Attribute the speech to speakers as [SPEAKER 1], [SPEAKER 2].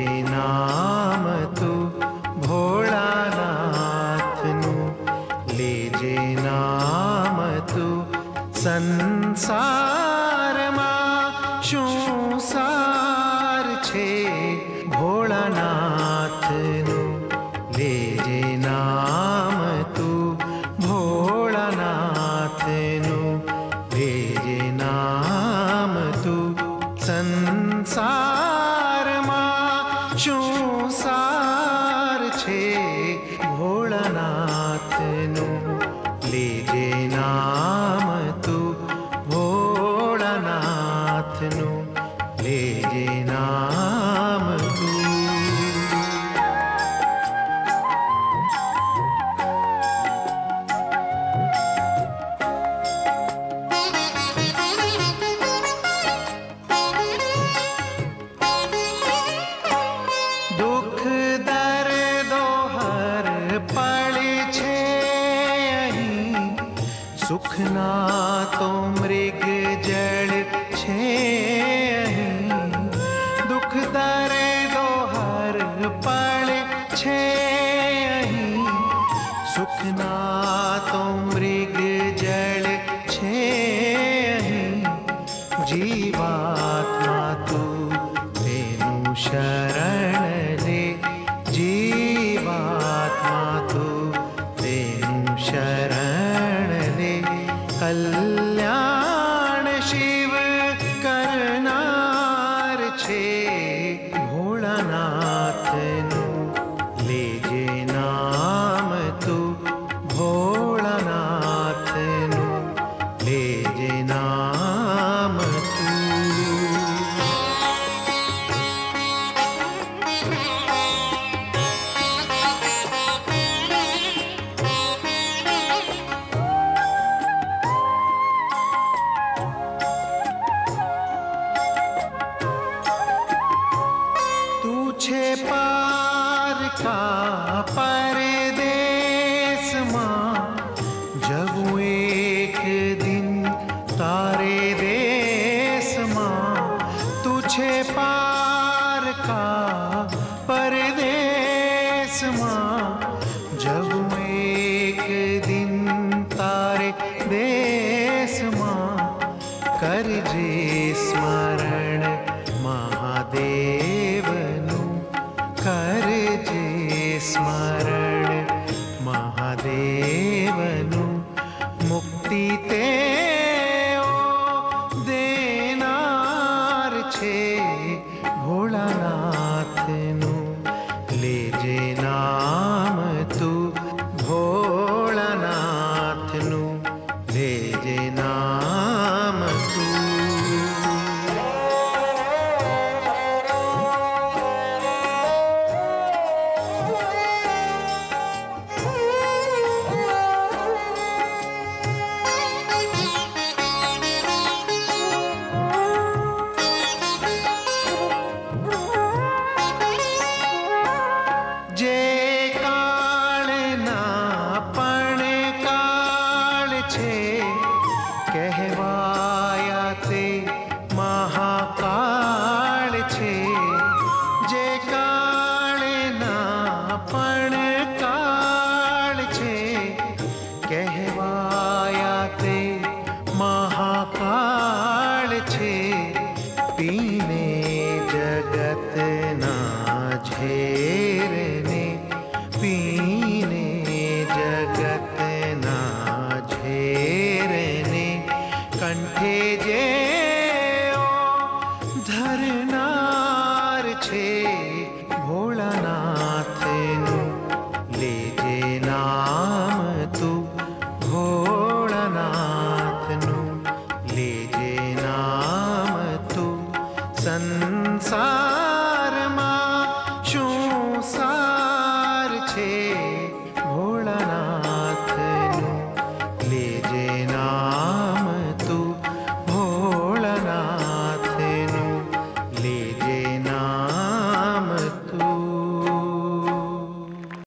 [SPEAKER 1] नाम तू भोलानाथनु, लेजे नाम तू संसार मां शूं सार छे भोलानाथनु, लेजे नाम तू भोलानाथनु, लेजे नाम तू संसार मां शूं सार छे भोलानाथनु, लेजे नाम तू भोलानाथनु, लेजे नाम तू। दुख दर्दो हर पल छे अहीं, सुख ना तो मृग जड़ छे अहीं, दुख दर्दो हर पल छे अहीं, सुख ना तो मृग जड़ छे अहीं, जीवात्मा तू तेनु शरण ले, जीवात्मा तू तेनु शरण ले, कल्याण शिव करनार छे भोलानाथनु, लेजे नाम तू भोलानाथनु, लेजे नाम तू। तू छे पार का परदेस मां, जबू एक दिन तारे देश मां, तू छे पार का परदेस मां, जबू एक दिन तारे देश मां, करजे स्मरण महादेवनु, करजे स्मरण महादेवनु, मुक्ति तेओ देनार छे भोलानाथनु, लेजे नाम तू भोलानाथनु, लेजे नाम तू। जे काल ना पण काल छे, कहवाया ते महाकाल छे, जे काल ना पण काल छे, कहवाया ते महाकाल छे, पीने जगत ना झेरने, पीने जगत ना झेरने, कंठे जे धरनार छे भोलानाथ।